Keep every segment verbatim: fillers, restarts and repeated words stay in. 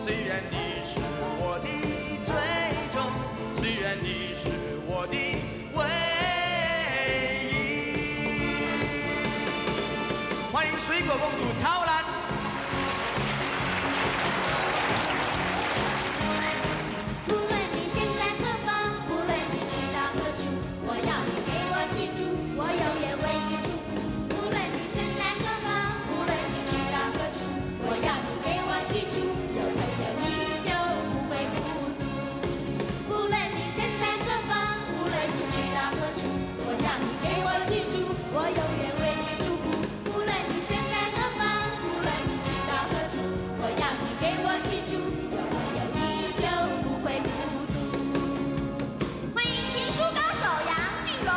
虽然你是我的最终，虽然你是我的唯一。欢迎水果公主超兰。 我永远为你祝福，无论你身在何方，无论你去到何处，我要你给我记住，有朋友你就不会孤独。无论你身在何方，无论你去到何处，我要你给我记住，我永远为你祝福。无论你身在何方，无论你去到何处，我要你给我记住，有朋友你就不会孤独。欢迎情书高手杨靖荣。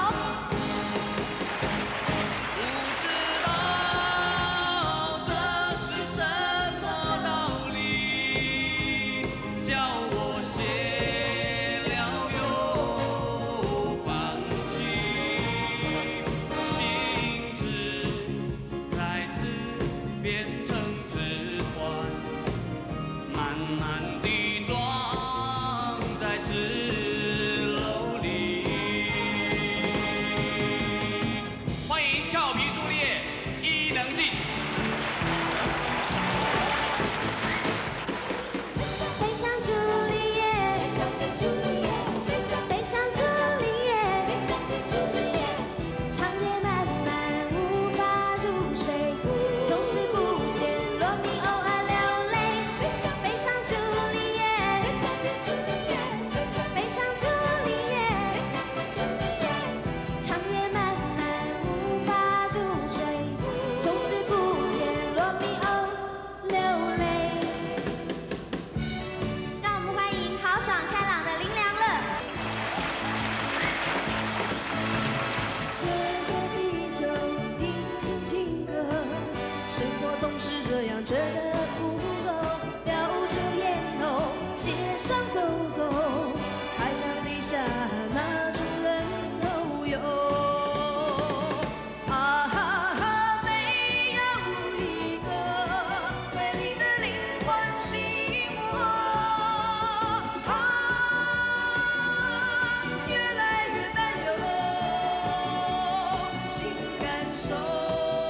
觉得不够，叼着烟头，街上走走，太阳底下那种人都有。啊哈哈，没有一个为你的灵魂吸引我。啊，越来越担忧，新感受。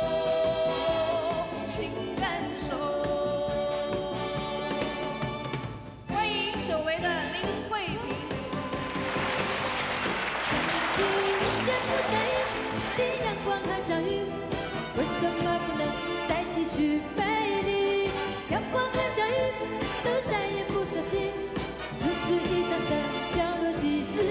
为什么不能再继续陪你？阳光和下雨都再也不相信，只是一张张飘落的纸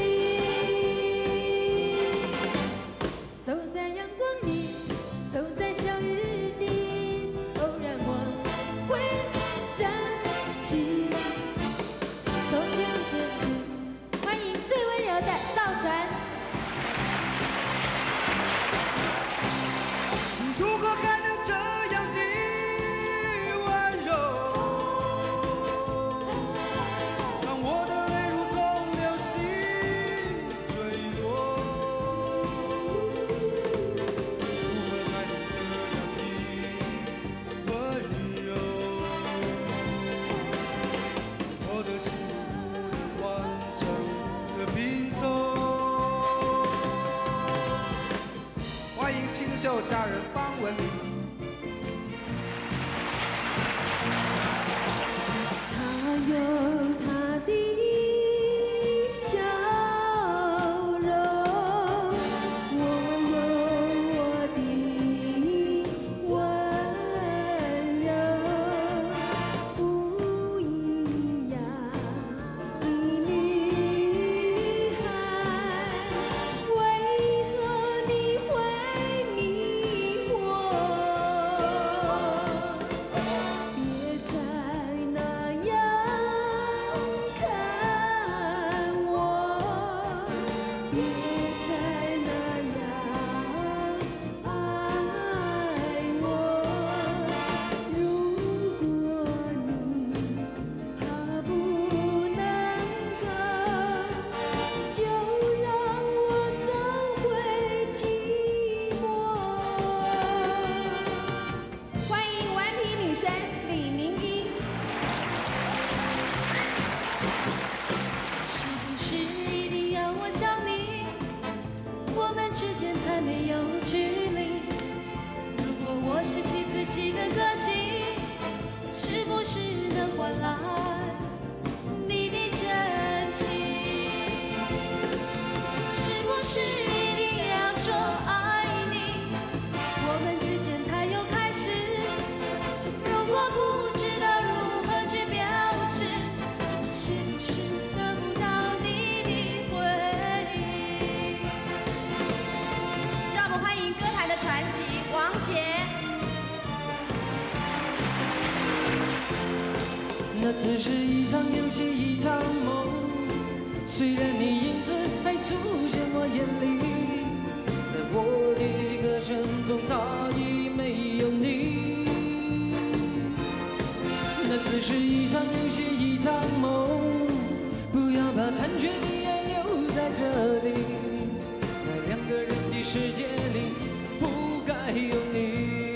里。走在阳光里，走在小雨里，偶然我会想起从前自己。欢迎最温柔的赵传。 如果还能这样的温柔，让我的泪如同流星坠落。如何还能这样的温柔？我的心不能完整的拼凑。欢迎清秀佳人方文琳。 他有他的笑容，我有我的温柔，不一样的女孩，为何你会迷惑？ 那只是一场游戏，一场梦。虽然你影子还出现我眼里，在我的歌声中早已没有你。那只是一场游戏，一场梦。不要把残缺的爱留在这里，在两个人的世界里不该有你。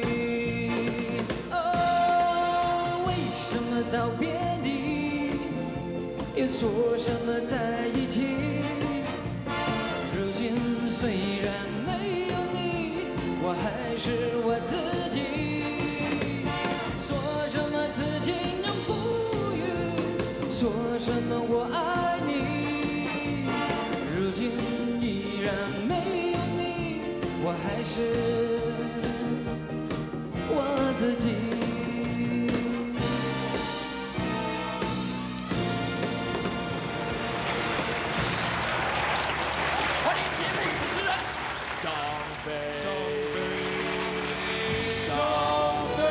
哦，为什么道别离，又说什么在一起？如今虽然没有你，我还是我自己。说什么此情永不渝，说什么我爱你。如今依然没有你，我还是我自己。 欢迎节目主持人张飞。张飞。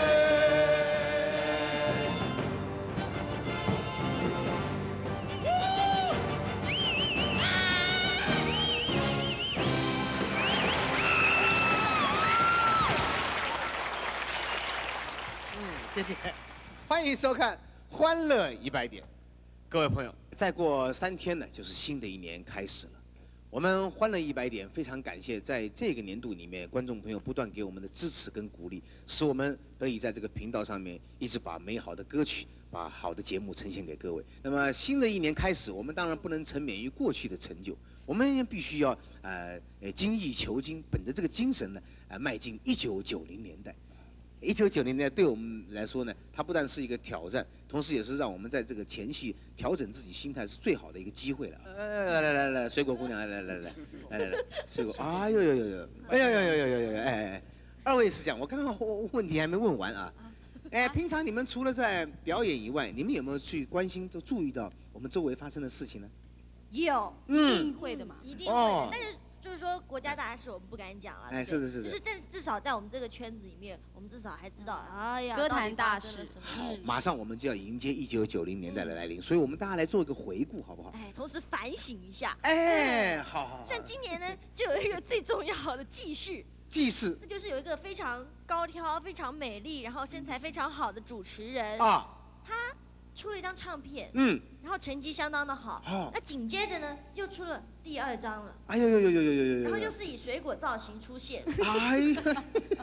谢谢，欢迎收看《欢乐一百点》。各位朋友，再过三天呢，就是新的一年开始了。我们《欢乐一百点》非常感谢在这个年度里面，观众朋友不断给我们的支持跟鼓励，使我们得以在这个频道上面一直把美好的歌曲、把好的节目呈现给各位。那么新的一年开始，我们当然不能沉湎于过去的成就，我们必须要呃呃精益求精，本着这个精神呢，呃迈进一九九零年代。一九九零年对我们来说呢，它不但是一个挑战，同时也是让我们在这个前戏调整自己心态是最好的一个机会了。来来来来，水果姑娘，来来来来来来来，水果，哎呦呦呦呦，哎呦呦呦呦呦呦，哎哎，二位是这样，我刚刚问题还没问完啊。哎，平常你们除了在表演以外，你们有没有去关心、就注意到我们周围发生的事情呢？ 有， 嗯一定会的嘛，一定会哦的。但是就是说国家大事我们不敢讲啊。 哎， 对是是是就是但至少在我们这个圈子里面，我们至少还知道，哎呀， 歌坛大到底发生了事什么好事，情马上我们就要迎接一九九零年代的来临，所以我们大家来做一个回顾，好不好？ 哎，同时反省一下。 哎，好好好。 像今年呢，就有一个最重要的记事， 记事那就是有一个非常高挑、非常美丽，然后身材非常好的主持人， 啊， 他出了一张唱片， 嗯， 然后成绩相当的好。 好那紧接着呢，又出了第二张了， 哎呦呦呦呦呦呦呦呦！ 然后又是以水果造型出现。 哎呀，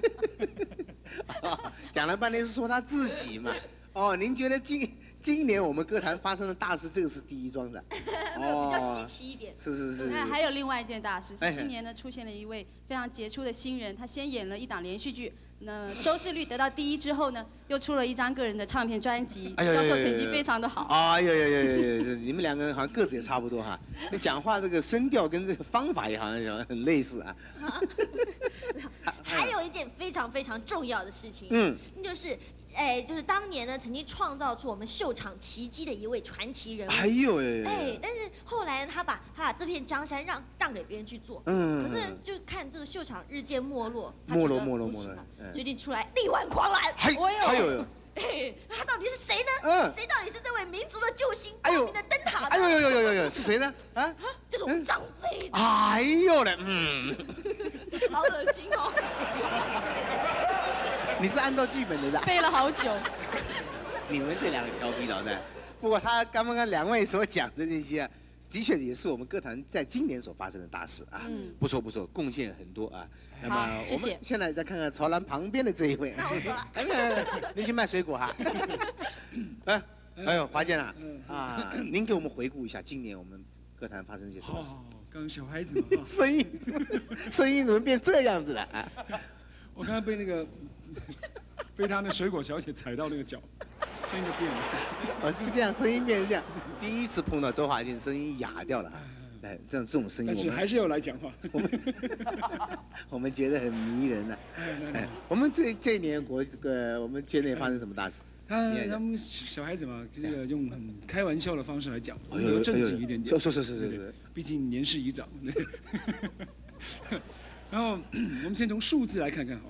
啊讲了半天是说他自己嘛。哦，您觉得今今年我们歌坛发生的大事，这个是第一桩的？ 比较稀奇一点。 是是是。 那还有另外一件大事， 哎是今年呢出现了一位非常杰出的新人，他先演了一档连续剧，那收视率得到第一之后呢，又出了一张个人的唱片专辑， 哎呦销售成绩非常的好。 哎呦呦呦呦呦！你们两个人好像个子也差不多哈，你讲话这个声调跟这个方法也好像很类似啊。 还有一件非常非常重要的事情， 嗯， 那就是，哎，就是当年呢曾经创造出我们秀场奇迹的一位传奇人物。 哎呦呦呦！ 哎，但是后来呢，他把他把这片江山让让给别人去做， 嗯， 可是就看这个秀场日渐没落，他没落觉得没落没落不行了嗯决定出来力挽狂澜。 还哎呦还有有。 哎，他到底是谁呢？ 嗯谁到底是这位民族的救星， 哎呦光明的灯塔呢？ 哎呦呦呦呦呦！是谁呢？啊？ 就是我们张飞。 哎呦嘞，嗯。 好恶心哦！ 你是按照剧本的是吧？ 背了好久。 你们这两个调皮捣蛋。不过他刚刚两位所讲的这些啊，的确也是我们歌坛在今年所发生的大事啊。 嗯， 不错不错，贡献很多啊。那好么谢谢我们现在再看看曹兰旁边的这一位。 那我走了。 哎，来您去卖水果哈。哎，哎呦，华健啊，啊，您给我们回顾一下今年我们歌坛发生一些什么事？ 哦，刚小孩子嘛，哈声音，声音怎么变这样子了啊？ 我刚刚被那个被他那水果小姐踩到那个脚，声音就变了。 哦，是这样，声音变成这样。第一次碰到周华健，声音哑掉了啊。哎，这样这种声音，我们但是还是要来讲话。 我们我们觉得很迷人呐、 哎来来哎，我们这这一年国这个我们圈内发生什么大事？ 他你也他们小孩子嘛，这个用很开玩笑的方式来讲， 哎呦比较正经一点点。 是是是是对是。 毕竟年事已长。然后我们先从数字来看看好了。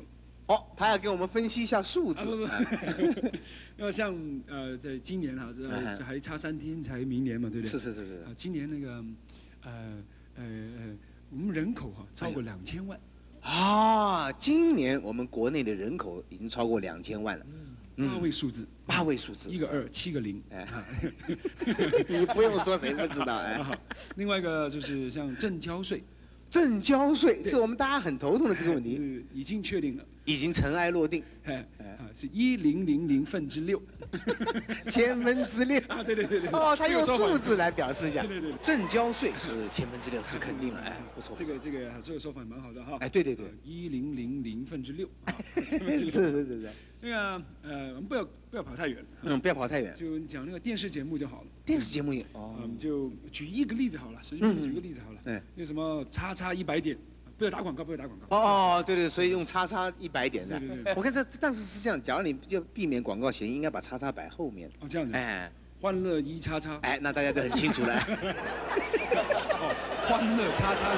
哦，他要给我们分析一下数字。 啊不不，要像呃，在今年哈，这嗯这还差三天才明年嘛，对不对？ 是是是是。 啊，今年那个呃呃呃，我们人口哈超过两千万。 啊，今年我们国内的人口已经超过两千万了。嗯， 八位数字。 八位数字。 一个二，七个零。 哎，你不用说，谁不知道哎。 另外一个就是像证交税。 证交税是我们大家很头痛的这个问题。 是已经确定了。 已经尘埃落定。 哎啊，是一零零零分之六。 千分之六。 啊，对对对对。 哦，他用数字来表示一下。 对对对。 证交税是千分之六，是肯定了，哎，不错。 这个这个这个说法蛮好的哈。 哎，对对对。 一零零零分之六。 是是是是。 那个呃，我们不要不要跑太远。 嗯，不要跑太远。 就讲那个电视节目就好了。 电视节目也哦。嗯，就举一个例子好了，随便举个例子好了。 嗯。 那什么叉叉一百点，不要打广告，不要打广告。 哦，对对，所以用叉叉一百点的。 对对对。 我看这，但是是这样，假如你就避免广告嫌疑，应该把叉叉摆后面。 哦，这样子。 哎。 欢乐一叉叉。 哎，那大家就很清楚了。 哦，欢乐叉叉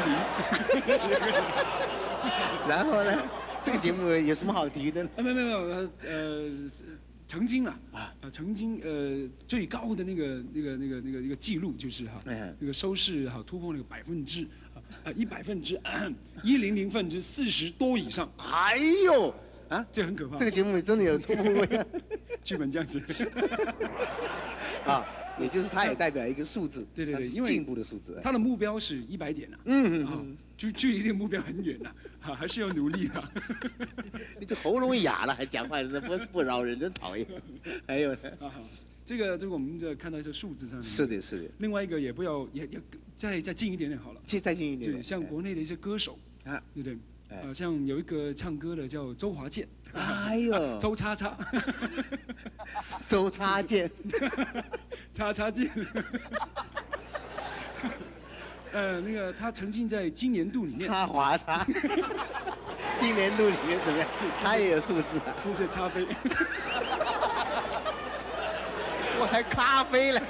零。然后呢？这个节目有什么好提的呢？ 啊，没有没有没有，呃，曾经啊，啊，曾经呃最高的那个那个那个那个一个记录就是哈，那个收视哈突破那个百分之啊一百分之一零零分之四十多以上。 哎呦，啊， 这很可怕。 这个节目真的有突破过。 剧本降时。 啊。也就是它也代表一个数字， 对对对，因为进步的数字。 它的目标是一百点呐， 嗯嗯， 距距离的目标很远呐，啊，还是要努力啊。 你这喉咙哑了还讲话，不不饶人，真讨厌。还有呢， 啊，这个这个我们这看到这数字上面。 是的，是的。 另外一个也不要也也再再近一点点好了。 再再近一点。 对，像国内的一些歌手啊，对不对？啊，像有一个唱歌的叫周华健。 哎呦。 周叉叉。 周叉健。 叉叉健。呃，那个他曾经在今年度里面。 插华叉。今年度里面怎么样？他也有数字啊。 谢谢咖啡。 我还咖啡了。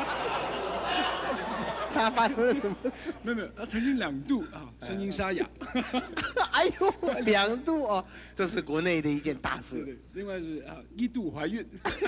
他发生了什么事？ 没有没有，他曾经两度啊，声音沙哑。 哎呦，两度哦，这是国内的一件大事。 对对，另外是啊，一度怀孕。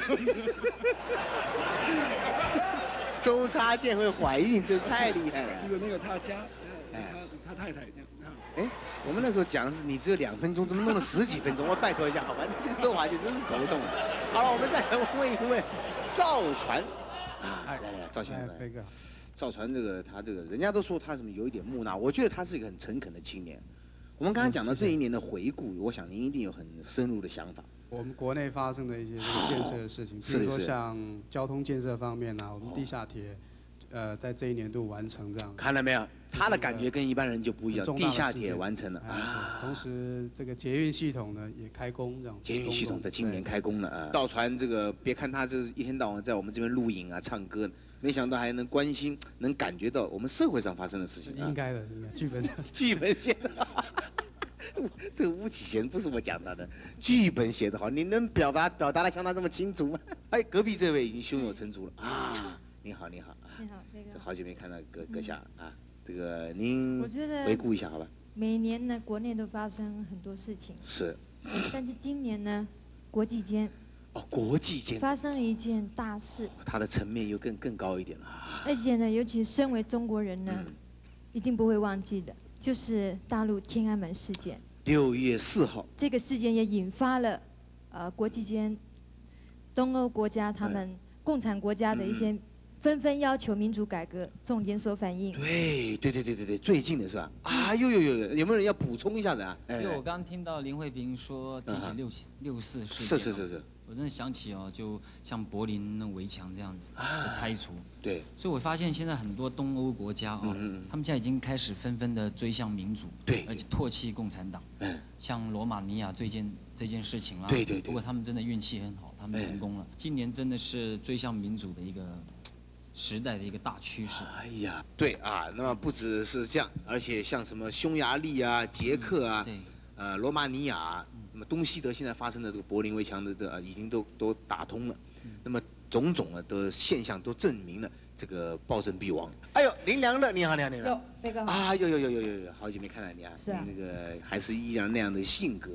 周叉健会怀孕，这太厉害了。 就是那个他家，他他太太这样。 哎，我们那时候讲的是你只有两分钟，怎么弄了十几分钟？我拜托一下，好吧？这个周华健真是头痛。好了，我们再来问一问赵传啊，来来来，赵先生。 飞哥。 赵传这个他这个，人家都说他什么有一点木讷，我觉得他是一个很诚恳的青年。我们刚刚讲到这一年的回顾，我想您一定有很深入的想法。 我们国内发生的一些这个建设的事情，比如说像交通建设方面啊，我们地下铁，呃，在这一年度完成这样。 看到没有？他的感觉跟一般人就不一样。地下铁完成了啊，同时这个捷运系统呢也开工这样。 捷运系统在今年开工了啊。赵传这个，别看他这一天到晚在我们这边录影啊、唱歌。没想到还能关心，能感觉到我们社会上发生的事情。 应该的，应该剧本剧本写的好。这个巫启贤不是我讲他的，剧本写得好，你能表达表达的像他这么清楚吗？哎，隔壁这位已经胸有成竹了啊！你好，你好。 你好，飞哥。 这好久没看到阁阁下啊，这个您我觉得回顾一下好吧。 每年呢，国内都发生很多事情。 是。 但是今年呢，国际间。 哦，国际间发生了一件大事， 它的层面又更更高一点了。 而且呢，尤其身为中国人呢，嗯、一定不会忘记的，就是大陆天安门事件。 六月四号， 这个事件也引发了，呃，国际间东欧国家他们、嗯、共产国家的一些纷纷要求民主改革，这种连锁反应。 对对对对对对，最近的是吧？啊，有有有有，有没有人要补充一下的啊？ 就我刚听到林慧萍说提起六六四事件， 是是是是。 我真的想起哦，就像柏林那围墙这样子的拆除， 对， 所以我发现现在很多东欧国家哦，他们现在已经开始纷纷的追向民主， 对， 而且唾弃共产党，嗯，像罗马尼亚这件这件事情啦， 对对对， 不过他们真的运气很好，他们成功了，今年真的是追向民主的一个时代的一个大趋势。 哎呀，对啊，那么不只是这样，而且像什么匈牙利啊、捷克啊， 对， 呃，罗马尼亚。那么东西德现在发生的这个柏林围墙的这、呃、已经都都打通了，嗯、那么种种的的现象都证明了这个暴政必亡。哎呦，林良乐，你好，你好，你好。 有，飞哥好。 啊，有有有有有有，好久没看到你啊。 是啊。 那个还是依然那样的性格。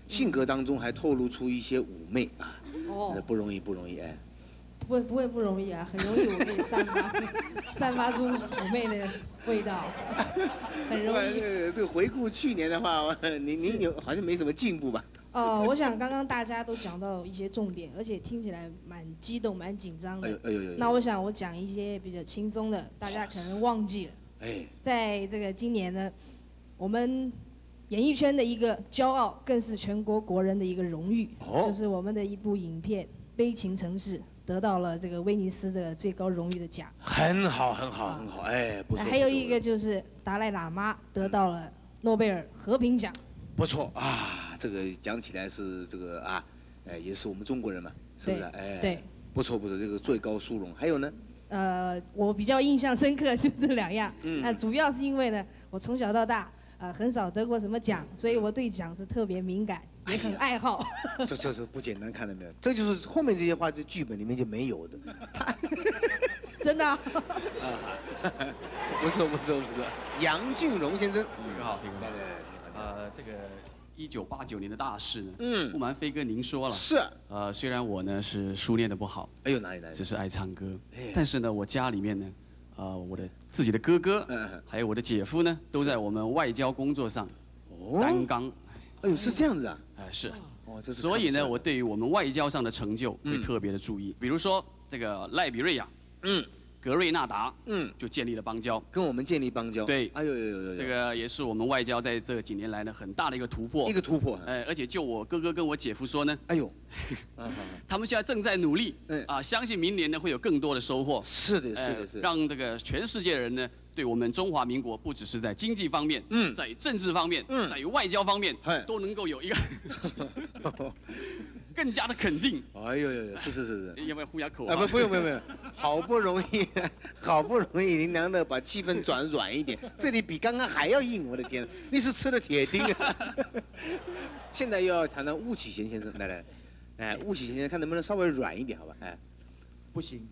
性格当中还透露出一些妩媚啊， 哦， 不容易不容易哎。 不会不会不容易啊，很容易我可以散发散发出妩媚的味道，很容易。 这个回顾去年的话，您您有好像没什么进步吧？ 哦，我想刚刚大家都讲到一些重点，而且听起来蛮激动、蛮紧张的。 哎呦哎呦！ 那我想我讲一些比较轻松的，大家可能忘记了。 哎， 在这个今年呢，我们演艺圈的一个骄傲，更是全国国人的一个荣誉， 哦、 就是我们的一部影片《悲情城市》。得到了这个威尼斯的最高荣誉的奖， 很好，很好，很好，哎，不错。 还有一个就是达赖喇嘛得到了诺贝尔和平奖， 不错啊，这个讲起来是这个啊，哎，也是我们中国人嘛，是不是？哎， 对， 不错不错，这个最高殊荣。还有呢？ 呃，我比较印象深刻就这两样，嗯，那主要是因为呢，我从小到大呃很少得过什么奖，所以我对奖是特别敏感。也很爱好， 这这是不简单，看到没有？这就是后面这些话，这剧本里面就没有的。 真的、啊？ 不错不错不错，杨俊荣先生， 你好，飞哥。对对对，呃，这个一九八九年的大事呢，嗯，不瞒飞哥您说了， 是， 呃，虽然我呢是书念的不好， 哎呦哪里来的， 只是爱唱歌，但是呢，我家里面呢，呃，我的自己的哥哥，嗯，还有我的姐夫呢，都在我们外交工作上担纲。 哎呦，是这样子啊？ 哎，是。哦，这是。所以呢，我对于我们外交上的成就会特别的注意。比如说这个赖比瑞亚，嗯，格瑞纳达，嗯，就建立了邦交， 跟我们建立邦交。 对。 哎呦呦呦呦。 这个也是我们外交在这几年来呢很大的一个突破。 一个突破。 哎，而且就我哥哥跟我姐夫说呢， 哎呦， 他们现在正在努力，啊，相信明年呢会有更多的收获。 是的，是的，是。 让这个全世界的人呢。对我们中华民国不只是在经济方面，嗯，在于政治方面，嗯，在于外交方面，都能够有一个更加的肯定。 哎呦呦，是是是是。 要不要呼下口啊？不，不用不用不用，好不容易，好不容易您娘的把气氛转软一点，这里比刚刚还要硬，我的天，你是吃了铁钉啊！现在又要谈谈巫启贤先生，来来，哎，巫启贤先生看能不能稍微软一点，好吧？哎， 不行。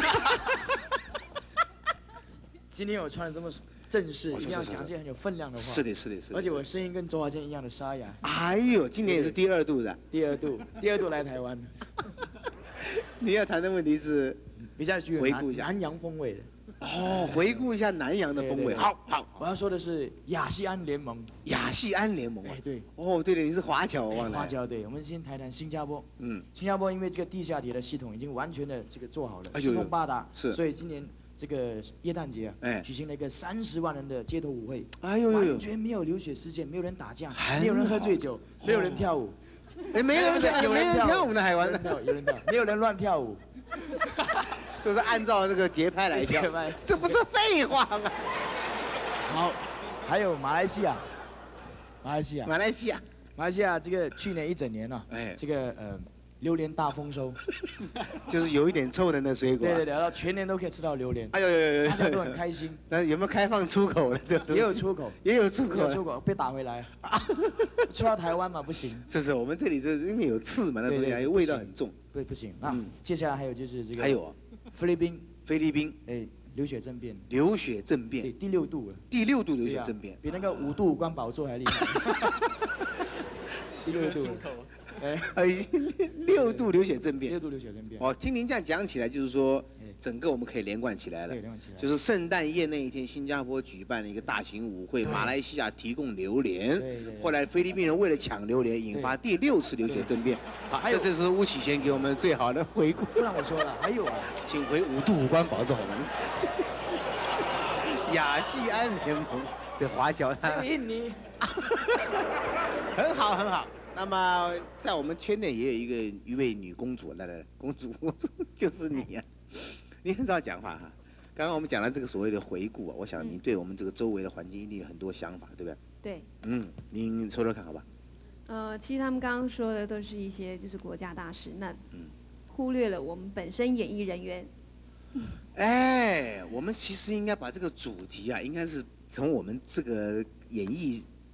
今天我穿的这么正式，一定要讲些很有分量的话。 是的，是的，是的。 而且我声音跟周华健一样的沙哑。 哎呦，今年也是第二度的。 第二度，第二度来台湾。 你要谈的问题是比较具有回顾一下南洋风味的。 哦，回顾一下南洋的风味。好好， 我要说的是亚细安联盟。 亚细安联盟啊？ 对。 哦，对对，你是华侨，我忘了。 华侨对，我们先谈谈新加坡。嗯。新加坡因为这个地下铁的系统已经完全的这个做好了，四通八达。是。所以今年。这个耶诞节啊，哎，举行了一个三十万人的街头舞会，哎呦呦，完全没有流血事件，没有人打架，没有人喝醉酒，没有人跳舞， 哎，没有人跳，有人跳舞呢，海湾的，有人跳，没有人乱跳舞， 都是按照这个节拍来跳，这不是废话吗？ 好，还有马来西亚，马来西亚， 马来西亚， 马来西亚这个去年一整年呢，哎，这个呃。榴莲大丰收， 就是有一点臭人的水果。 对对对，然后全年都可以吃到榴莲。 哎呦呦呦， 大家都很开心。 那有没有开放出口的？ 也有出口， 也有出口， 有出口被打回来。出到台湾嘛不行。 是是，我们这里这因为有刺嘛，那东西还味道很重。 对，不行。那接下来还有就是这个。 还有。 菲律宾。 菲律宾。 哎，流血政变。 流血政变。 对，第六度了。 第六度流血政变， 比那个五度五关宝座还厉害。第六度。 哎，六度流血政变， 六度流血政变。 哦，听您这样讲起来，就是说，整个我们可以连贯起来了。 对，连贯起来。 就是圣诞夜那一天，新加坡举办了一个大型舞会，马来西亚提供榴莲， 对对。 后来菲律宾人为了抢榴莲，引发第六次流血政变。好，这次是巫启贤给我们最好的回顾。 不然我说了，还有啊， 请回五度五关宝座。亚细安联盟，这华侨他。 印尼。 很好，很好。那么，在我们圈内也有一个一位女公主，来来来，公主就是你呀、啊，你很少讲话哈。刚刚我们讲了这个所谓的回顾啊，我想你对我们这个周围的环境一定有很多想法，对不对？ 对。 嗯，您说说看好吧。 呃，其实他们刚刚说的都是一些就是国家大事，那忽略了我们本身演艺人员。 哎，我们其实应该把这个主题啊，应该是从我们这个演艺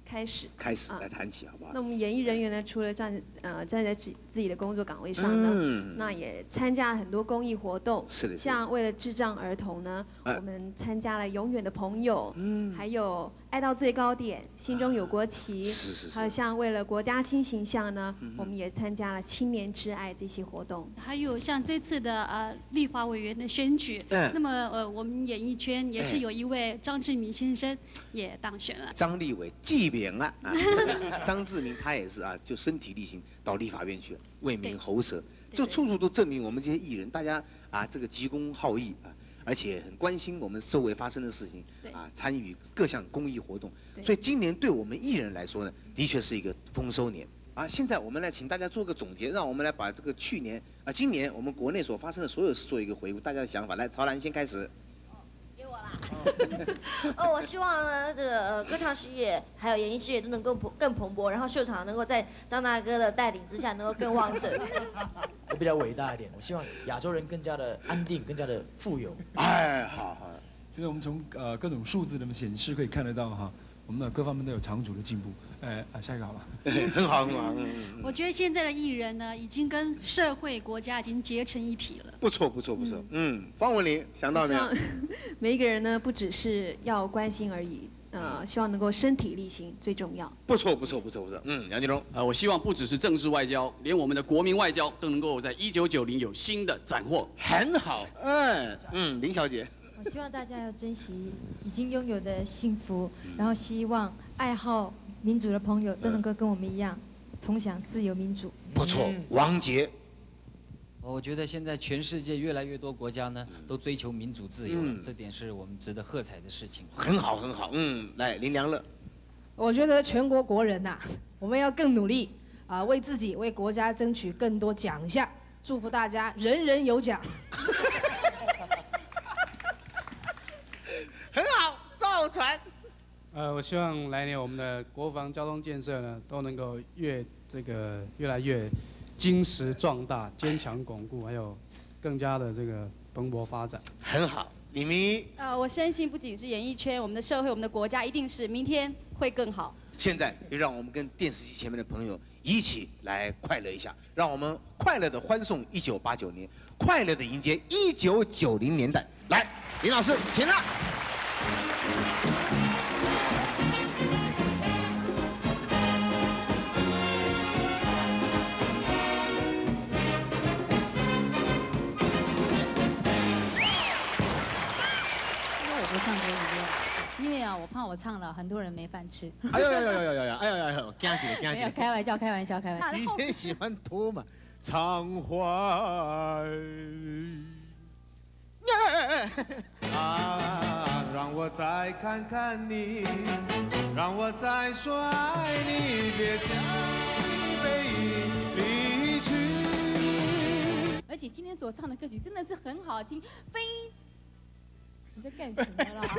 开始。 开始来谈起，好不好？ 那我们演艺人员呢，除了站呃站在自自己的工作岗位上呢，嗯、那也参加了很多公益活动。 是的。 像为了智障儿童呢，啊、我们参加了《永远的朋友》，嗯，还有《爱到最高点》，心中有国旗， 是是是。 还有像为了国家新形象呢，嗯、我们也参加了青年之爱这些活动。 还有像这次的呃立法委员的选举，嗯，那么呃我们演艺圈也是有一位张志明先生也当选了。 张立伟记名啊，啊张志明他也是啊，就身体力行到立法院去了，为民喉舌，就处处都证明我们这些艺人，大家啊这个急公好义啊，而且很关心我们周围发生的事情，啊参与各项公益活动，所以今年对我们艺人来说呢，的确是一个丰收年。啊，现在我们来请大家做个总结，让我们来把这个去年啊，今年我们国内所发生的所有事做一个回顾，大家的想法。来，曹兰先开始。 给我啦。哦，我希望呢，这个歌唱事业还有演艺事业都能够更蓬勃，然后秀场能够在张大哥的带领之下能够更旺盛。 我比较伟大一点，我希望亚洲人更加的安定，更加的富有。 哎，好好。现在我们从呃各种数字的显示可以看得到哈。我们的各方面都有长足的进步，呃啊，下一个好了， 很好很好。 我觉得现在的艺人呢，已经跟社会国家已经结成一体了。 不错不错不错，嗯，方文琳想到没有？ 每一个人呢，不只是要关心而已，呃，希望能够身体力行最重要。 不错不错不错不错，嗯，杨金龙， 呃，我希望不只是政治外交，连我们的国民外交都能够在一九九零有新的斩获。 很好，嗯嗯，林小姐。 我希望大家要珍惜已经拥有的幸福，然后希望爱好民主的朋友都能够跟我们一样，同享自由民主。 不错，王杰。 我觉得现在全世界越来越多国家呢，都追求民主自由了，这点是我们值得喝彩的事情。 很好，很好。嗯，来林良乐。 我觉得全国国人呐，我们要更努力啊，为自己、为国家争取更多奖项。祝福大家人人有奖。 很好，赵传。 呃，我希望来年我们的国防交通建设呢，都能够越这个越来越精实壮大、坚强巩固，还有更加的这个蓬勃发展。 很好，李明。 呃，我相信不仅是演艺圈，我们的社会、我们的国家，一定是明天会更好。 现在就让我们跟电视机前面的朋友一起来快乐一下，让我们快乐的欢送一九八九年，快乐的迎接一九九零年代。来，林老师，请了。 因为啊，我怕我唱了，很多人没饭吃。 哎呦呦呦呦呦呦！哎呦呦呦，惊起来，惊起来！ 开玩笑，开玩笑，开玩笑。 你很喜欢拖嘛？常怀啊，让我再看看你，让我再说爱你，别将你背影离去。 而且今天所唱的歌曲真的是很好听，非……你在干什么啦？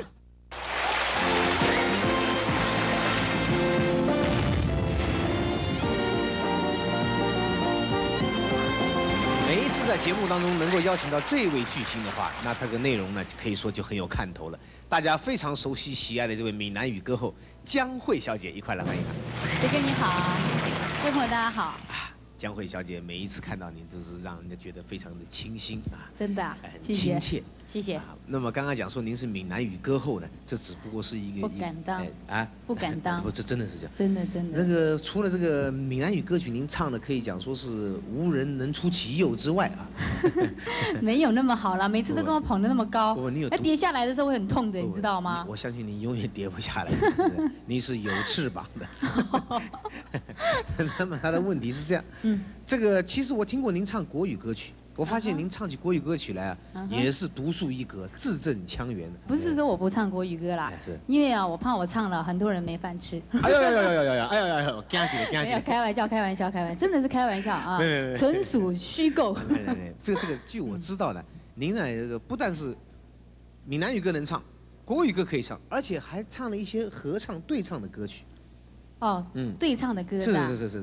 每一次在节目当中能够邀请到这位巨星的话，那这个内容呢，可以说就很有看头了。大家非常熟悉喜爱的这位闽南语歌后江蕙小姐，一块来欢迎她。 哥哥你好，各位朋友大家好。 江蕙小姐每一次看到您，都是让人家觉得非常的清新啊， 真的、啊， 很亲切。 谢谢。 那么刚刚讲说您是闽南语歌后呢，这只不过是一个不敢当啊， 不敢当。 不，这真的是这样。 真的真的。 那个除了这个闽南语歌曲，您唱的可以讲说是无人能出其右之外啊， 没有那么好了，每次都跟我捧得那么高， 不，你有那跌下来的时候会很痛的，你知道吗？ 我相信你永远跌不下来，你是有翅膀的。那么他的问题是这样，嗯，这个其实我听过您唱国语歌曲。我发现您唱起国语歌曲来啊， uh-huh. 也是独树一格，字正腔圆。 不是说我不唱国语歌啦，是因为啊，我怕我唱了，很多人没饭吃。 哎呦呦呦呦呦呦！哎呦呦呦！惊起来，惊起来！ 开玩笑，开玩笑，开玩笑，真的是开玩笑啊，纯属虚构。 这个这个，据我知道呢，您呢这个不但是闽南语歌能唱，国语歌可以唱，而且还唱了一些合唱对唱的歌曲。 哦，嗯，对唱的歌。 是是是是是是。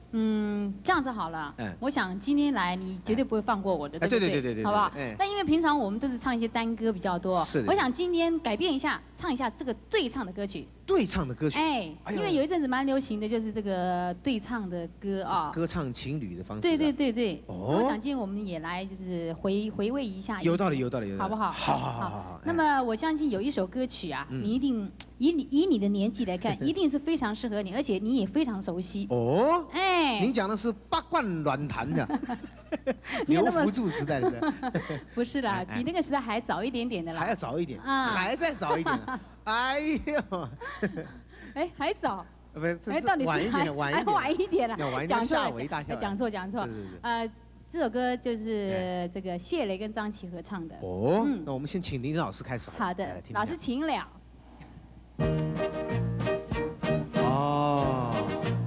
嗯，这样子好了。嗯。我想今天来，你绝对不会放过我的，对不对？ 对对对对对。 好不好？那因为平常我们都是唱一些单歌比较多。 是的。 我想今天改变一下，唱一下这个对唱的歌曲。 对唱的歌曲。 哎，因为有一阵子蛮流行的，就是这个对唱的歌啊。 歌唱情侣的方式。 对对对对。 哦。 我想今天我们也来就是回回味一下。 有道理有道理有道理。 好不好？ 好好好好好。 那么我相信有一首歌曲啊，你一定以你以你的年纪来看，一定是非常适合你，而且你也非常熟悉。 哦。 哎。 您讲的是八冠乱弹的。刘福柱时代的。 不是啦，比那个时代还早一点点的啦。 还要早一点。啊。还再早一点。哎呦。 哎，还早。 不是， 哎，到底是晚一点，晚一点， 晚一点了。 讲错，吓我一大跳。 讲错，讲错。 是是是。 呃，这首歌就是这个谢雷跟张琪合唱的。 哦。嗯。那我们先请林老师开始。 好的，老师请了。 哦。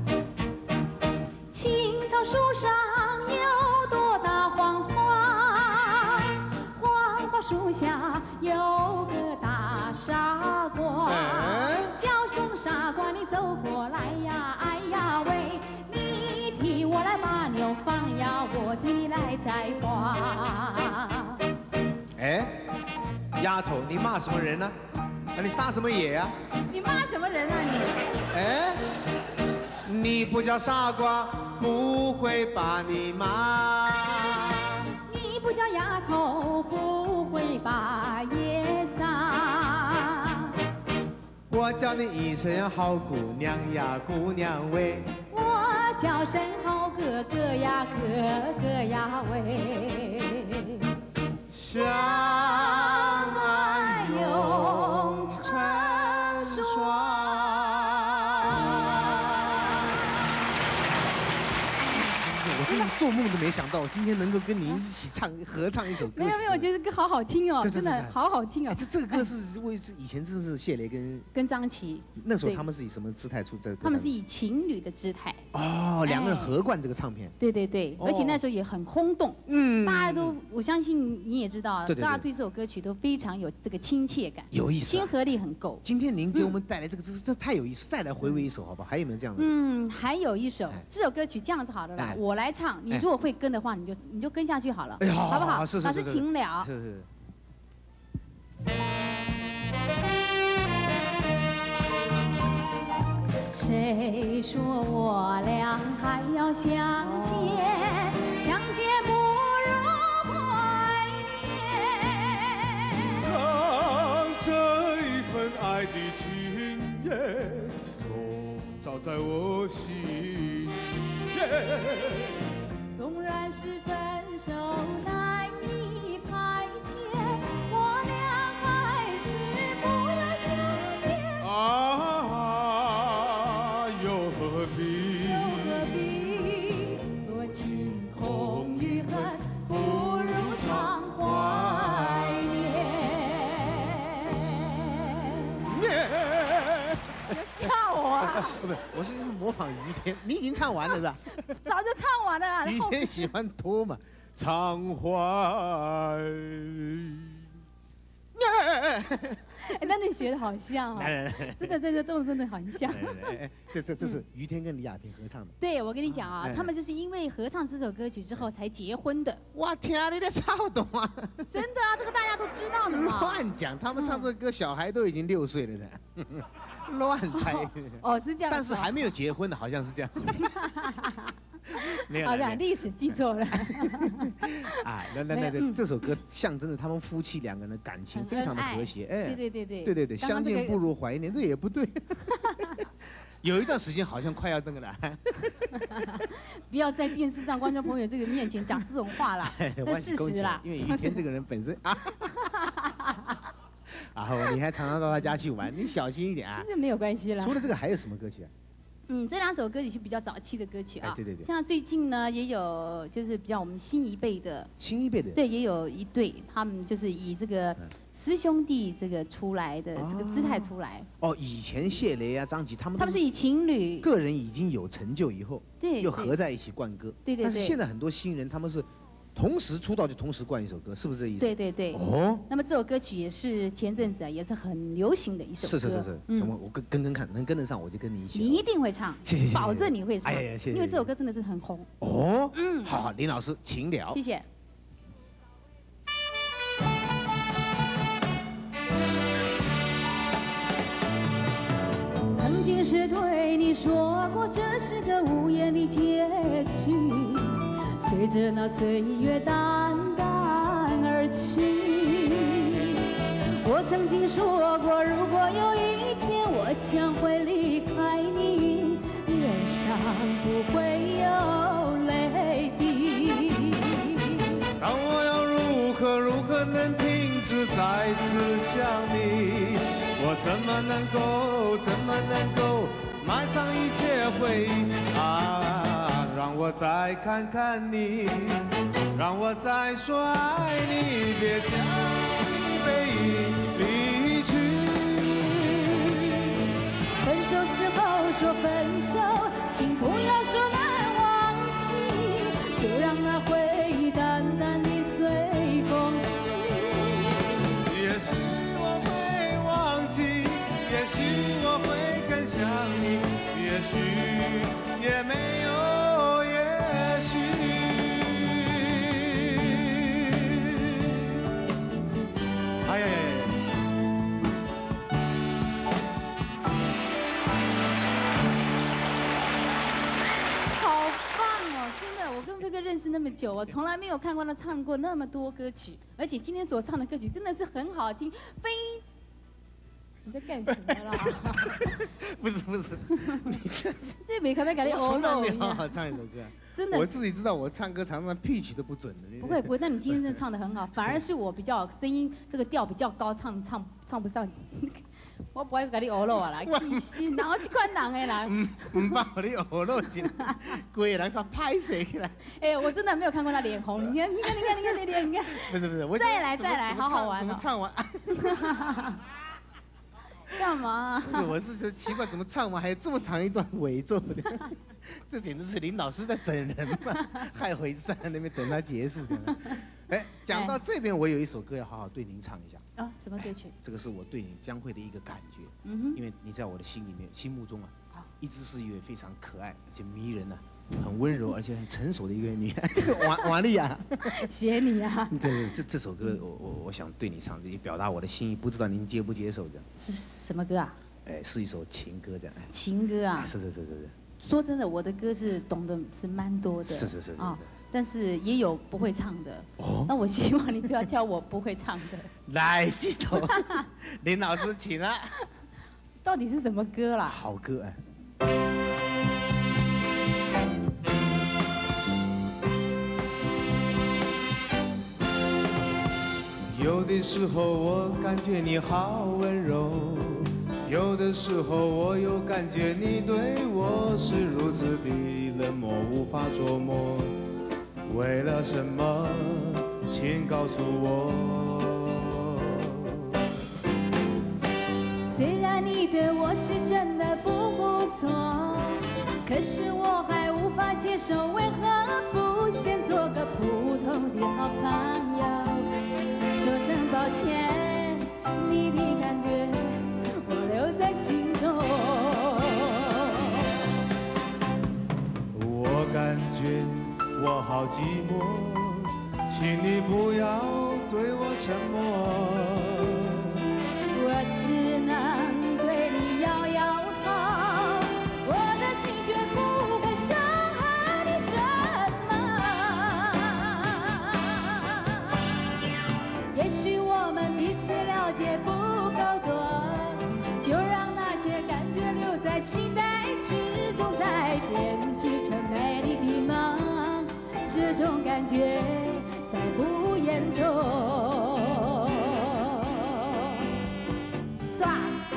青草树上有朵大黄花，黄花树下有个大傻瓜。叫声傻瓜，你走过来呀，哎呀喂！你替我来把牛放呀，我替你来摘花。 哎，丫头，你骂什么人呢？啊，你撒什么野呀？ 你骂什么人啊你？ 哎，你不叫傻瓜，不会把你骂。 你不叫丫头，不会把野撒。 我叫你一声好姑娘呀，姑娘喂。 我叫声好哥哥呀，哥哥呀喂。 相爱永成双。我真的是做梦都没想到，今天能够跟你一起唱合唱一首歌。 没有没有，我觉得歌好好听哦，真的好好听哦。 这这个歌是为是以前真的是谢雷跟跟张琪， 那时候他们是以什么姿态出这个？ 他们是以情侣的姿态。 哦，两个人合贯这个唱片。 对对对，而且那时候也很轰动。嗯。大家都，我相信你也知道，大家对这首歌曲都非常有这个亲切感， 有意思， 亲和力很够。 今天您给我们带来这个，这这太有意思，再来回味一首好不好？还有没有这样的？ 嗯，还有一首，这首歌曲这样子好了啦，我来唱，你如果会跟的话，你就你就跟下去好了，好不好？ 是是是。 老师请了。 是是。 谁说我俩还要相见？相见不如怀念。 让这一份爱的情缘笼罩在我心间。 纵然是分手难以排遣，我俩还是不要相见。 啊，又何必？ 又何必？多情空余恨，不如常怀念。你要吓我啊！ 不是，我是模仿于天，你已经唱完了是吧？ 早就唱完了。 于天喜欢拖嘛，常怀。 哎，那你学的好像哦，真的真的动作真的很像。 这这这是于天跟李亚平合唱的。 对，我跟你讲啊，他们就是因为合唱这首歌曲之后才结婚的。 哇天，你在唱懂啊？ 真的啊，这个大家都知道的嘛。 乱讲，他们唱这个歌，小孩都已经六岁了的。乱猜。 哦，是这样。 但是还没有结婚的，好像是这样。没有。 好的，历史记错了。 啊，那那那这首歌象征着他们夫妻两个人的感情非常的和谐。哎， 对对对对。 对对对，相见不如怀念，这也不对。有一段时间好像快要那个了。 不要在电视上观众朋友这个面前讲这种话啦，那事实啦。 因为于天这个人本身啊。然后你还常常到他家去玩，你小心一点啊。 这没有关系啦。 除了这个还有什么歌曲啊？ 嗯，这两首歌曲是比较早期的歌曲啊。 哎，对对对。 像最近呢，也有就是比较我们新一辈的。 新一辈的。 对，也有一对，他们就是以这个师兄弟这个出来的这个姿态出来。 哦，以前谢雷啊、张琪他们。 他们是以情侣。 个人已经有成就以后。 对。 又合在一起灌歌。 对对对。 但是现在很多新人他们是。 同时出道就同时灌一首歌，是不是这意思？ 对对对。 哦。 那么这首歌曲也是前阵子啊，也是很流行的一首歌。 是是是是。嗯。什么？我跟跟跟看，能跟得上我就跟你一起。 你一定会唱。 谢谢谢谢。 保证你会唱。 哎呀谢谢。 因为这首歌真的是很红。 哦。嗯。好，林老师，请了。 谢谢。曾经是对你说过，这是个无言的结局。随着那岁月淡淡而去，我曾经说过，如果有一天我将会离开你，脸上不会有泪滴。 但我要如何如何能停止再次想你？我怎么能够怎么能够埋藏一切回忆啊？让我再看看你，让我再说爱你，别将你背影离去。 分手时候说分手，请不要说难忘记，就让那回忆淡淡地随风去。 也许我会忘记，也许我会更想你，也许也没有也许。哎呀呀呀！ 好棒哦！真的，我跟飞哥认识那么久，我从来没有看过他唱过那么多歌曲，而且今天所唱的歌曲真的是很好听，非。你在干什么啦？ 不是不是，你这这没可不可以改你欧肉？你好好唱一首歌。 真的， 我自己知道我唱歌常常 pitch 都不准的。 不会不会，那你今天真的唱得很好，反而是我比较声音这个调比较高，唱唱唱不上去。我不会改你欧肉啊啦，气死！哪有这款人的啦？ 唔唔把我的欧肉进来，规个人说拍死起来。 哎，我真的没有看过他脸红，你看你看你看你看你脸，你看。 不是不是，我再来再来，好好玩。 怎么唱完？ 干嘛？ 不是，我是觉得奇怪，怎么唱完还有这么长一段尾奏的？这简直是林老师在整人嘛！害我一直站在那边等他结束这样。哎，讲到这边，我有一首歌要好好对您唱一下。 啊，什么歌曲？ 这个是我对你将会的一个感觉。 嗯哼。 因为你在我的心里面、心目中啊，一直是一位非常可爱而且迷人呐、啊，很温柔而且很成熟的一个女孩。这个王王丽啊。 谢你啊。 对对，这这首歌我我我想对你唱，这也表达我的心意，不知道您接不接受这样。 是什么歌啊？ 哎，是一首情歌这样。 情歌啊。 是是是是是。 说真的，我的歌是懂得是蛮多的。 是是是是。 啊，但是也有不会唱的。哦。那我希望你不要挑我不会唱的。 来，记头，林老师请了。 到底是什么歌啦？ 好歌哎。 有的时候我感觉你好温柔，有的时候我又感觉你对我是如此的冷漠，无法琢磨。为了什么？请告诉我。 虽然你对我是真的不不错，可是我还无法接受，为何不先做个普通的好朋友？说声抱歉，你的感觉我留在心中。 我感觉我好寂寞，请你不要对我沉默。 我只能对你摇摇头，我的拒绝不会伤害你什么。也许我们彼此了解不够多，就让那些感觉留在期待之中，再编织成美丽的梦。这种感觉在不言中。算。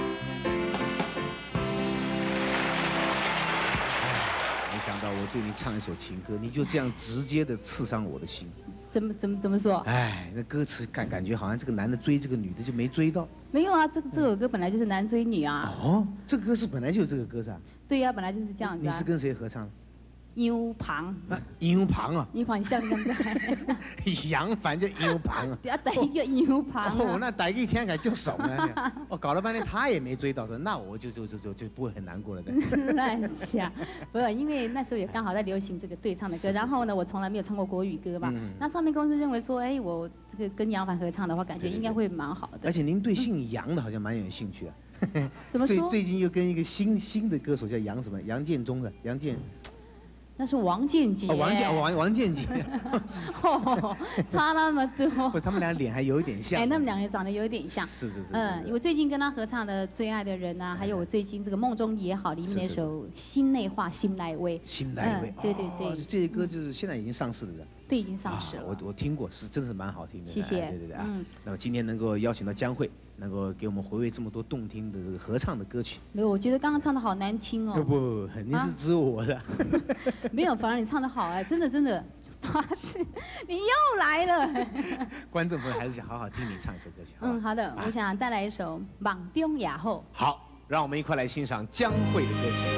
没想到我对你唱一首情歌，你就这样直接的刺伤我的心。 怎么怎么怎么说？ 哎，那歌词感感觉好像这个男的追这个女的就没追到。 没有啊，这个这首歌本来就是男追女啊。 哦，这个歌是本来就是这个歌是吧？ 对呀、啊，本来就是这样子、啊。 你是跟谁合唱？ 羊旁。 羊旁啊？ 羊旁你笑你敢不敢？ 羊反正羊旁啊。 对啊，第一个羊旁。 哦，那第一天该就熟了。哦，搞了半天他也没追到，说那我就就就就就不会很难过了的。 乱讲，不是，因为那时候也刚好在流行这个对唱的歌，然后呢，我从来没有唱过国语歌嘛。那唱片公司认为说，哎，我这个跟杨凡合唱的话，感觉应该会蛮好的。 而且您对姓杨的好像蛮有兴趣啊。 怎么说？ 最最近又跟一个新新的歌手叫杨什么杨建中的杨建。 那是王建杰。 哦，王建王王建杰。 哦，差那么多。 不，他们俩脸还有一点像。 哎，他们两个长得有一点像。 是是是。 嗯，我最近跟他合唱的《最爱的人》啊，还有我最近这个《梦中也好》里面那首《心内话心来味》。 心来味。 对对对。 这些歌就是现在已经上市了的。 对，已经上市了。 我我听过，是真是蛮好听的。 谢谢。 对对对啊。嗯。那么今天能够邀请到江蕙，能够给我们回味这么多动听的这个合唱的歌曲。 没有，我觉得刚刚唱的好难听哦。 不不，你是指我的。 没有，反而你唱的好哎，真的真的，发誓，你又来了。 观众朋友还是想好好听你唱一首歌曲。 嗯，好的，我想带来一首《梦中也好》。 好，让我们一块来欣赏江蕙的歌曲。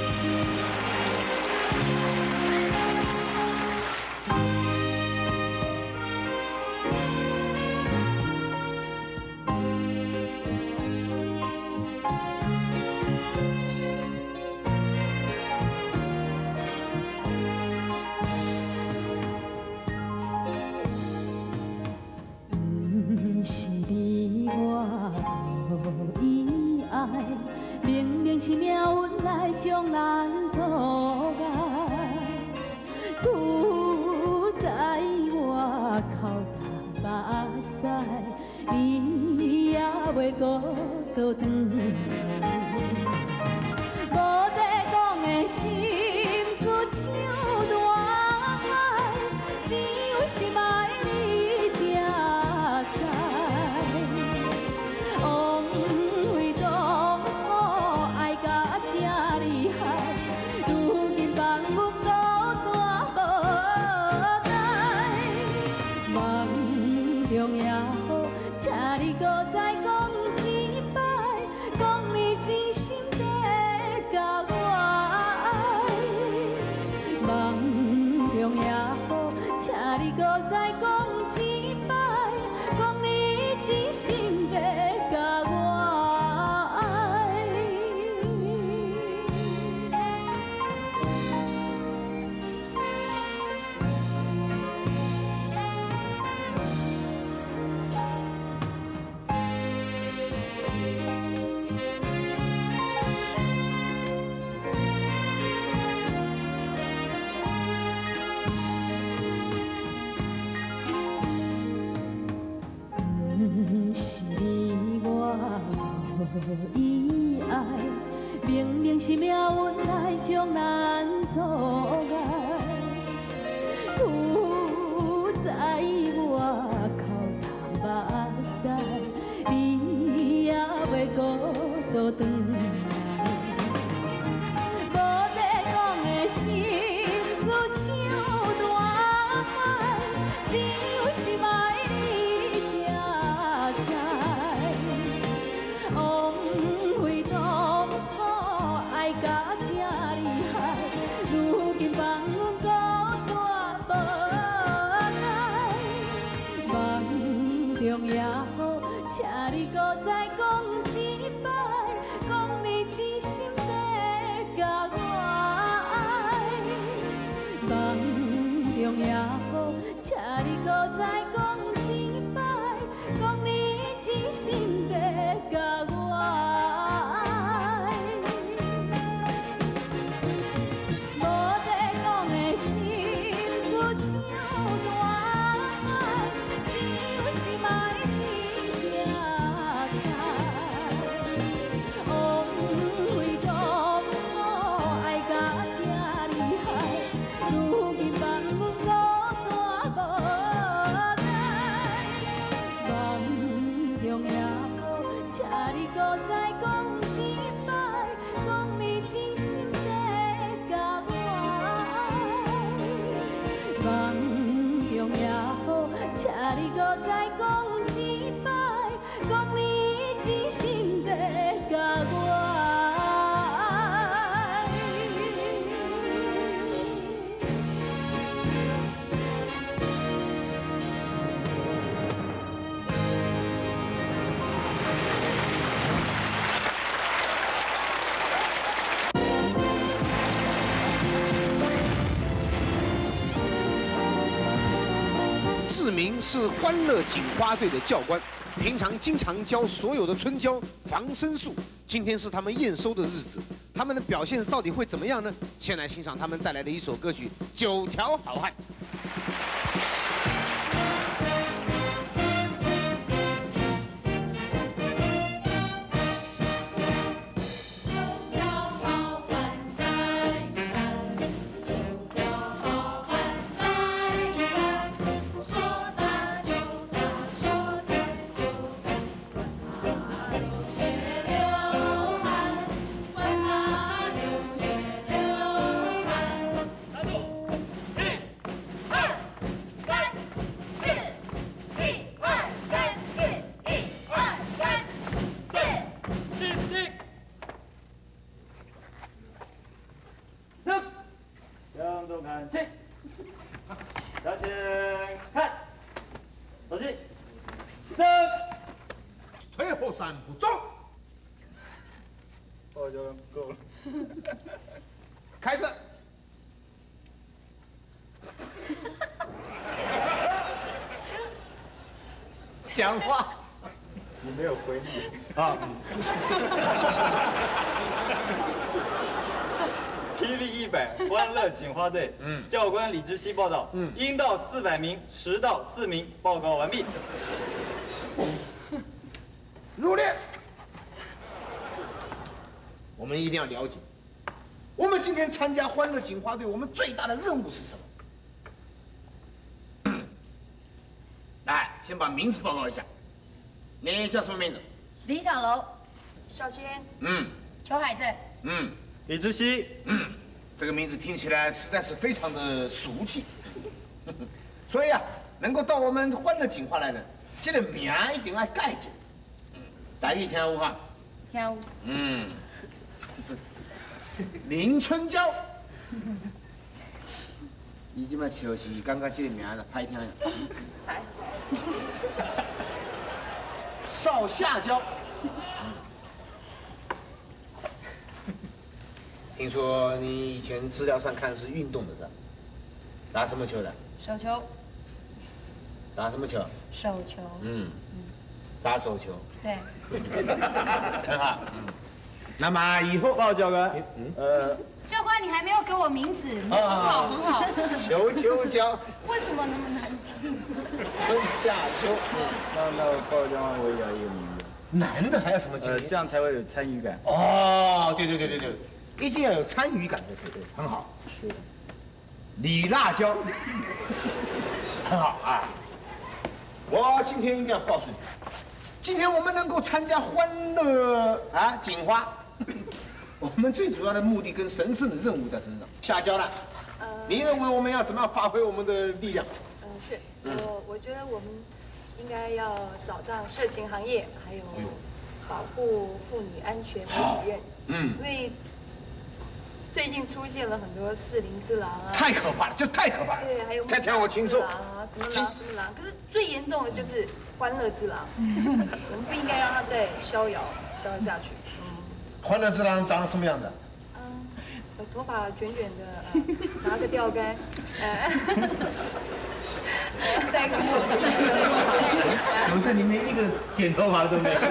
是命运来将咱阻碍，拄在我口干目屎，你也袂搁倒转来。无地讲的心事像大海，只有心爱你才知。意爱，明明是命运来将咱阻碍，拄在我口干目屎，你也袂搁倒转来。无地讲的心事像大海，只有心爱你才知。也好，请你搁再讲一摆，讲你真心要甲我爱。梦中也好，请你搁再讲一摆，讲你真心要甲我爱。无地讲的心事像大海，只有心爱。 明是欢乐警花队的教官，平常经常教所有的春娇防身术。今天是他们验收的日子，他们的表现到底会怎么样呢？先来欣赏他们带来的一首歌曲《九条好汉》。 够了， 开始。讲话。 你没有回应啊。霹雳一百欢乐警花队，嗯，教官李之熙报道，嗯，应到四百名，实到四名，报告完毕。 入列。 我们一定要了解，我们今天参加欢乐警花队，我们最大的任务是什么？来，先把名字报告一下。你叫什么名字？ 林小楼、邵轩， 嗯， 裘海正， 嗯， 李之熙， 嗯，这个名字听起来实在是非常的俗气，所以啊，能够到我们欢乐警花来呢，这个名一定要改一。嗯，大家听有哈？ 听有。 嗯。 林春娇，伊即摆笑是感觉这个名啦歹听呀。邵夏娇，听说你以前资料上看是运动的是吧？打什么球的？ 手球。 打什么球？ 手球。 嗯。打手球。 对。 很好。嗯。 那么以后， 报教官，嗯，呃， 教官，你还没有给我名字，很好，很好。 裘秋娇， 为什么那么难听？ 春夏秋， 那那报教官我也要一个名字。 男的还要什么？ 呃，这样才会有参与感。 哦，对对对对对，一定要有参与感，对对对，很好。是。李辣椒，很好啊。我今天一定要告诉你，今天我们能够参加欢乐啊警花。 我们最主要的目的跟神圣的任务在身上。夏娇呢？呃，你认为我们要怎么样发挥我们的力量？ 嗯、呃，是，我我觉得我们应该要扫荡色情行业，还有保护妇女安全为己任。嗯，因为最近出现了很多四灵之狼啊， 太可怕了，这太可怕了。 对，还有再听我清楚。 狼啊，什么狼什么狼，可是最严重的就是欢乐之狼，我们不应该让它再逍遥逍遥下去。 欢乐之狼长得什么样子？ 嗯，头发卷卷的，呃、拿个钓竿，呃，戴个墨镜。 怎么这里面一个剪头发都没有？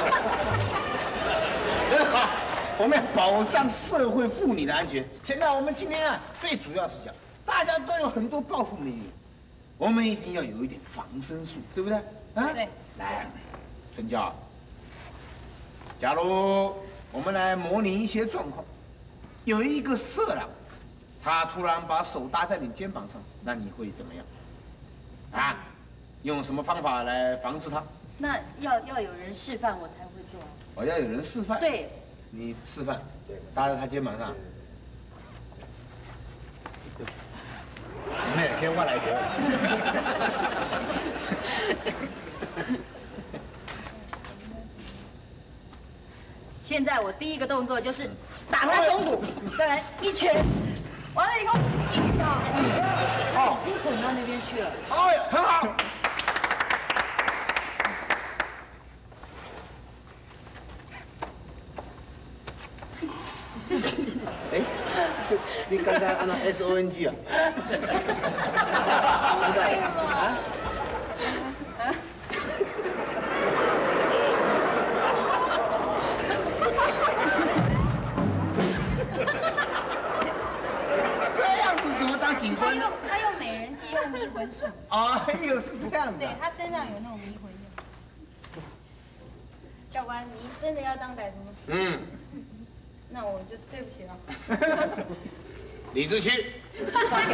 很好，我们要保障社会妇女的安全。现在我们今天啊，最主要是讲，大家都有很多报复命运，我们一定要有一点防身术，对不对？啊， 对。 来，春娇，假如。 我们来模拟一些状况，有一个色狼，他突然把手搭在你肩膀上，那你会怎么样？啊，用什么方法来防止他？ 那要要有人示范，我才会做。 我要有人示范。 对， 你示范，搭在他肩膀上。你们接话来得。 现在我第一个动作就是打他胸骨，再来一拳，完了以后一脚，哦，已经滚到那边去了。 哎，很好。哎，这你刚才按照 S O N G 啊？对啊。 术。 哎呦，是这样子。 对他身上有那种迷魂的。教官，你真的要当歹徒吗？嗯。那我就对不起了。 李志旭。这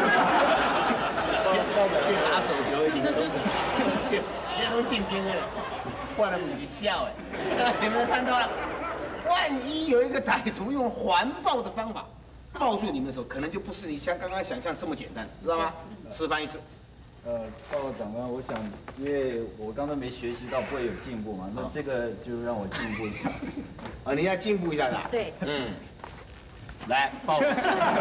这打手球已经都，这这都进兵了，换了不是笑哎，你们看到了？万一有一个歹徒用环抱的方法抱住你们的时候，可能就不是你像刚刚想象这么简单，知道吗？示范一次。 呃，报告长官，我想，因为我刚刚没学习到，不会有进步嘛，那这个就让我进步一下。 啊，你要进步一下的。 对。 嗯。来抱我。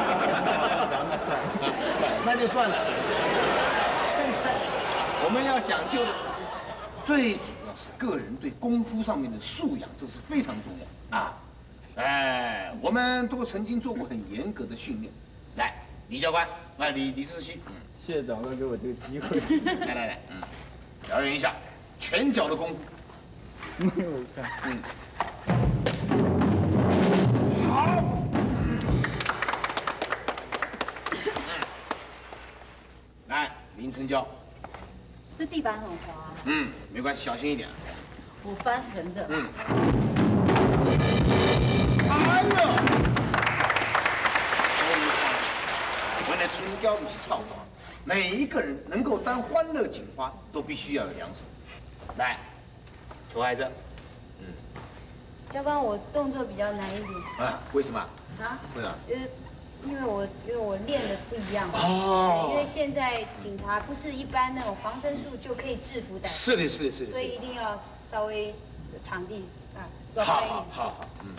那就算了。现在我们要讲究的，最主要是个人对功夫上面的素养，这是非常重要啊。哎，我们都曾经做过很严格的训练。来，李教官，来李李志熙，嗯， 谢谢长官给我这个机会。 来来来，嗯，表演一下拳脚的功夫。 没有看。 嗯。好。来，林春娇。 这地板很滑。 嗯，没关系，小心一点。 我翻横的。 嗯。哎呦！原来春娇不是草花，每一个人能够当欢乐警花，都必须要有两手。来，裘海正。嗯。 教官，我动作比较难一点。 啊？为什么？ 啊？ 为啥？ 呃。因为我因为我练的不一样哦， 因为现在警察不是一般那种防身术就可以制服歹徒， 是的，是的，是的， 所以一定要稍微场地啊， 好好好好，嗯。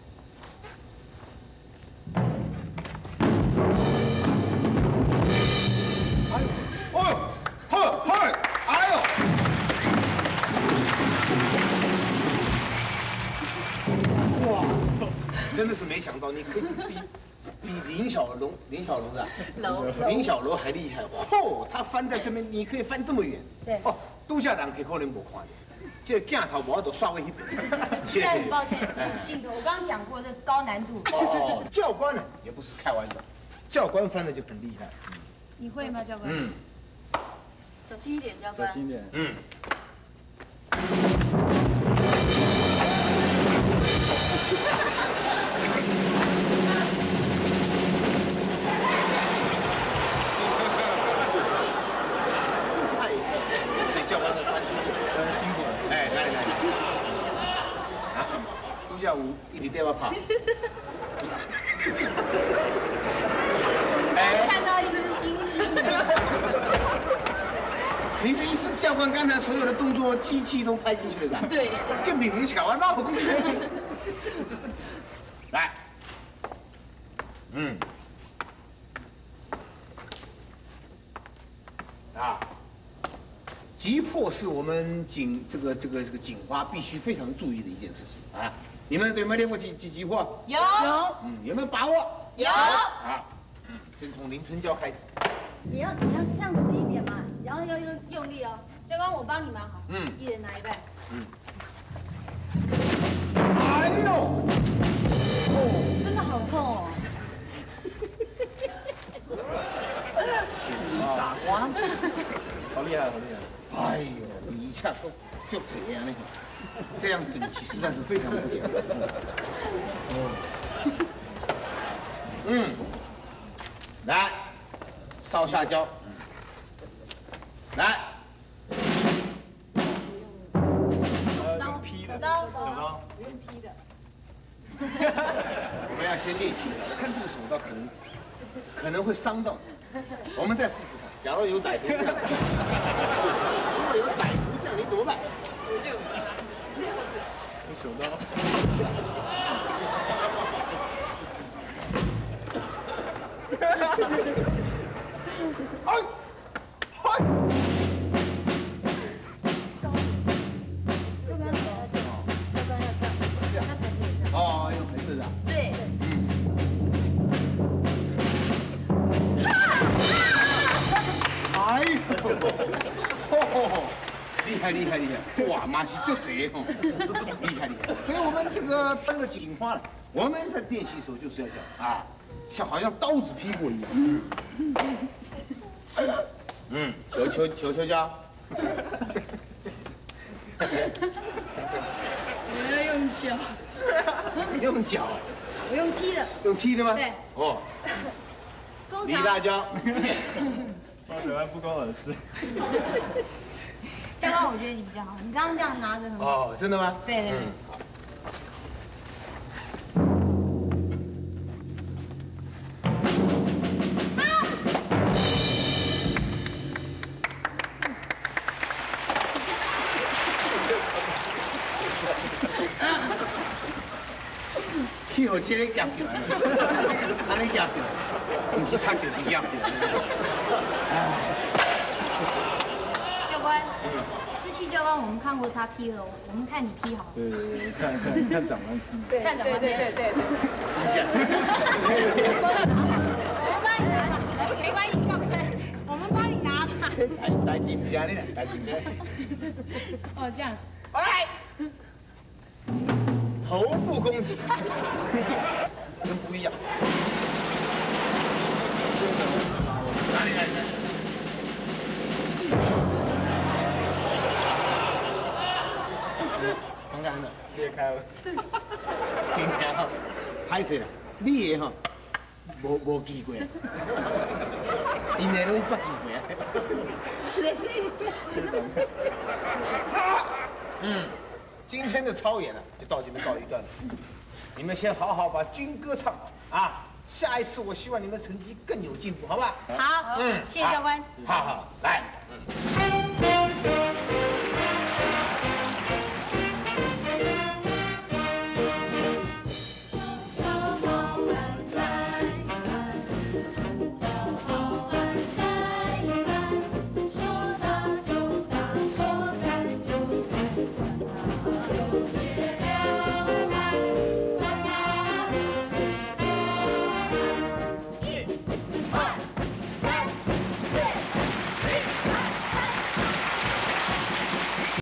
哎呦，哎呦，嘿嘿，哎呦，哇，真的是没想到你可以比。比林小龙，林小龙是吧？ 楼， 林小龙还厉害。嚯，他翻在这边，你可以翻这么远。 对。 哦，都下人可可能没看到，这镜头我都刷过一遍。 实在很抱歉，镜头我刚刚讲过这高难度。 哦，教官呢也不是开玩笑，教官翻的就很厉害。 你会吗，教官？ 嗯。 小心一点，教官。 小心一点。 嗯。教官的翻出去， 辛苦了。 哎，来来来，啊，度假屋一直带我跑。 哎，看到一只猩猩。 您的意思，教官刚才所有的动作，机器都拍进去了是吧？ 对。 这明显啊，绕过去。来，嗯，啊。急迫是我们警这个这个这个警花必须非常注意的一件事情啊！你们有没有练过急急急迫？ 有。 嗯，有没有把握？ 有。 啊，嗯，先从林春娇开始。 你要你要这样子一点嘛，然后要用用力哦。教官，我帮你忙好。 嗯。 一人拿一半。 嗯。哎呦！ 哦，真的好痛哦。 傻瓜。 好厉害，好厉害！ 哎呦，你一下都就这样呢，这样整齐实在是非常不简单。嗯，来，烧下胶。来。 刀， 劈的， 手刀， 手刀， 不用劈的。 我们要先练习一下，看这个手刀可能可能会伤到。我们再试试看，假如有歹徒这样，如果有歹徒这样，你怎么办？ 我就这样子， 用手刀。 哎，哎。 教官要这样，教官要这样，这样他才可以这样。 哦，用横着的。 对。 哎呦，吼吼吼，厉害厉害厉害！哇，马戏就这吼，厉害厉害！所以我们这个分的警花了，我们在练习的时候就是要这样啊，像好像刀子劈过一样。 嗯，球球球球教。 我要用脚。 用脚。 我用踢的。 用踢的吗？ 对。 哦。 工李大椒。 我喜欢不关我的事。 教官，我觉得你比较好，你刚刚这样拿着很好。 哦，真的吗？ 对对对。 嗯 去互这个夹着，安尼夹着，不是踢就是夹着。 教官，志气教官，我们看过他踢了，我们看你踢好。 对对对，看看看长官踢。 看长官踢。对对对对。 等一下。 我们帮你拿，没关系，教官，我们帮你拿吧。 代代志唔是安尼啦，代志唔是。 哦，这样。 来。 头部攻击，跟不一样。哪里来的？刚刚的裂开了。今天哈，歹势啦，你的哈，无无见过，因的拢捌见过。是的，是的。嗯。 今天的操演呢，就到这边告一段落。你们先好好把军歌唱好啊！下一次我希望你们成绩更有进步，好不好？ 好，嗯，谢谢教官。 好好，来，嗯。